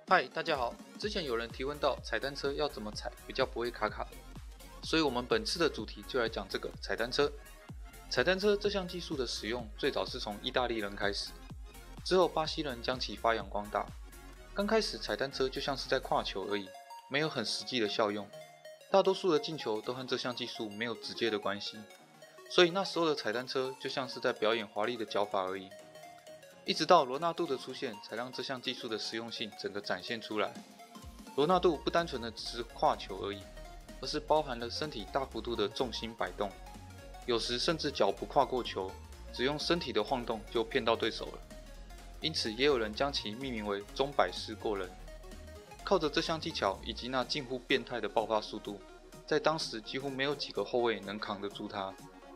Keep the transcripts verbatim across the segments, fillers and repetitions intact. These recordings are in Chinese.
嗨，大家好。之前有人提问到踩单车要怎么踩比较不会卡卡，所以我们本次的主题就来讲这个踩单车。踩单车这项技术的使用最早是从意大利人开始，之后巴西人将其发扬光大。刚开始踩单车就像是在跨球而已，没有很实际的效用，大多数的进球都和这项技术没有直接的关系，所以那时候的踩单车就像是在表演华丽的脚法而已。一直到罗纳度的出现，才让这项技术的实用性整个展现出来。罗纳度不单纯的只是跨球而已，而是包含了身体大幅度的重心摆动，有时甚至脚不跨过球，只用身体的晃动就骗到对手了。因此也有人将其命名为钟摆式过人。靠着这项技巧以及那近乎变态的爆发速度，在当时几乎没有几个后卫能扛得住他。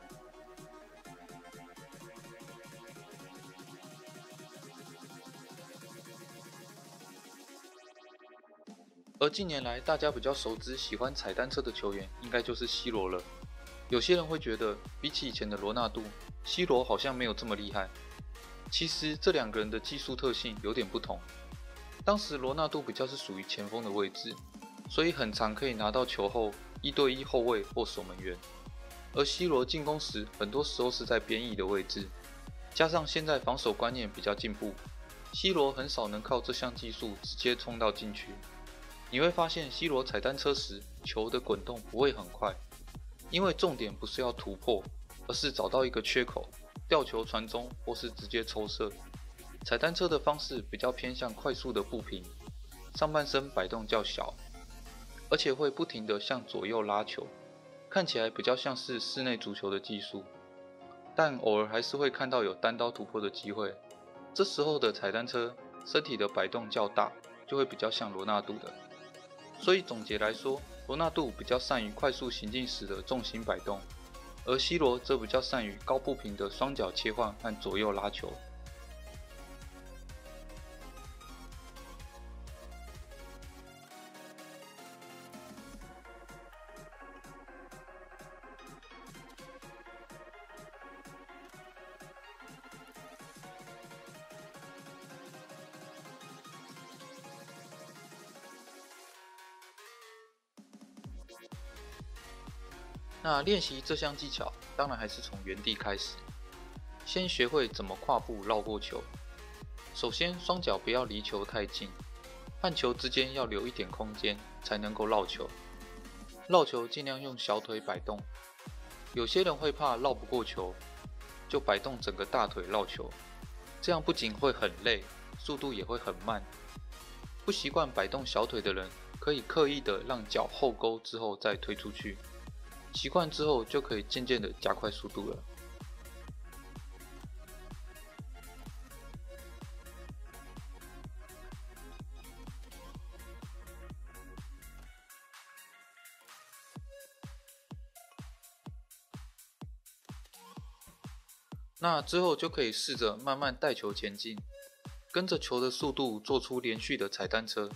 而近年来大家比较熟知喜欢踩单车的球员，应该就是 C 罗了。有些人会觉得，比起以前的罗纳度 ，C 罗好像没有这么厉害。其实这两个人的技术特性有点不同。当时罗纳度比较是属于前锋的位置，所以很常可以拿到球后一对一后卫或守门员。而 C 罗进攻时，很多时候是在边翼的位置。加上现在防守观念比较进步 ，C 罗很少能靠这项技术直接冲到禁区。你会发现 C 罗踩单车时，球的滚动不会很快，因为重点不是要突破，而是找到一个缺口，吊球传中或是直接抽射。踩单车的方式比较偏向快速的步频，上半身摆动较小，而且会不停地向左右拉球，看起来比较像是室内足球的技术，但偶尔还是会看到有单刀突破的机会。这时候的踩单车身体的摆动较大，就会比较像罗纳度的。所以总结来说，罗纳度比较善于快速行进时的重心摆动，而 C 罗则比较善于高步频的双脚切换和左右拉球。那练习这项技巧，当然还是从原地开始，先学会怎么跨步绕过球。首先，双脚不要离球太近，和球之间要留一点空间，才能够绕球。绕球尽量用小腿摆动，有些人会怕绕不过球，就摆动整个大腿绕球，这样不仅会很累，速度也会很慢。不习惯摆动小腿的人，可以刻意的让脚后勾之后再推出去。习惯之后，就可以渐渐的加快速度了。那之后就可以试着慢慢带球前进，跟着球的速度做出连续的踩单车。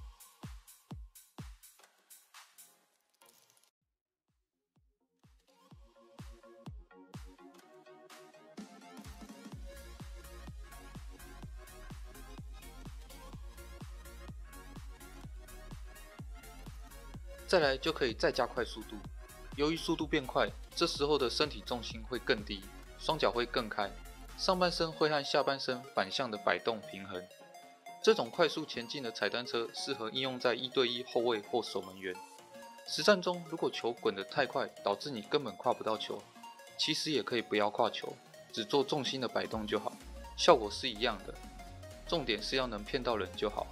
再来就可以再加快速度，由于速度变快，这时候的身体重心会更低，双脚会更开，上半身会和下半身反向的摆动平衡。这种快速前进的踩单车适合应用在一对一后卫或守门员。实战中，如果球滚得太快，导致你根本跨不到球，其实也可以不要跨球，只做重心的摆动就好，效果是一样的。重点是要能骗到人就好。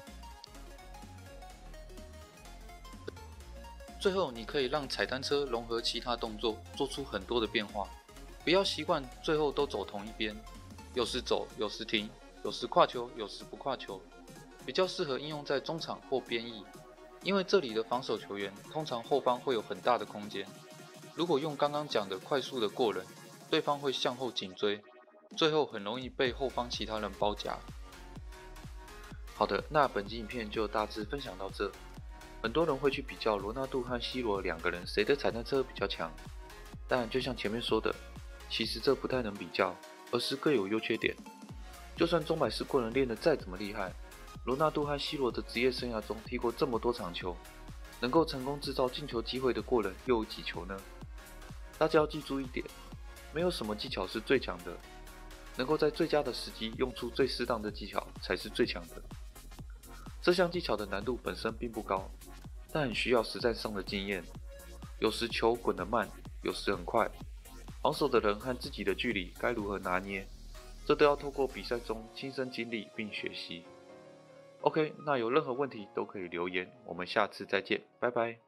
最后，你可以让踩单车融合其他动作，做出很多的变化。不要习惯最后都走同一边，有时走，有时停，有时跨球，有时不跨球。比较适合应用在中场或边翼，因为这里的防守球员通常后方会有很大的空间。如果用刚刚讲的快速的过人，对方会向后紧追，最后很容易被后方其他人包夹。好的，那本集影片就大致分享到这。很多人会去比较罗纳度和 C 罗两个人谁的踩单车比较强，但就像前面说的，其实这不太能比较，而是各有优缺点。就算钟摆式过人练得再怎么厉害， 罗纳度和 C 罗的职业生涯中踢过这么多场球，能够成功制造进球机会的过人又有几球呢？大家要记住一点，没有什么技巧是最强的，能够在最佳的时机用出最适当的技巧才是最强的。这项技巧的难度本身并不高，但很需要实战上的经验。有时球滚得慢，有时很快，防守的人和自己的距离该如何拿捏，这都要透过比赛中亲身经历并学习。OK， 那有任何问题都可以留言，我们下次再见，拜拜。